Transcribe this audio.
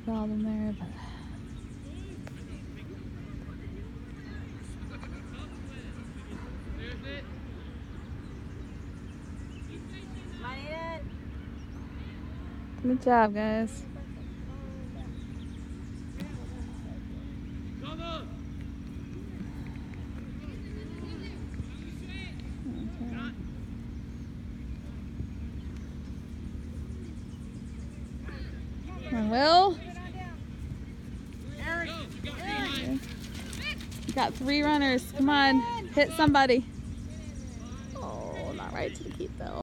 Look at all of them there, but good job, guys. Come on, Will. You got 3 runners. Come on, hit somebody. Oh, not right to the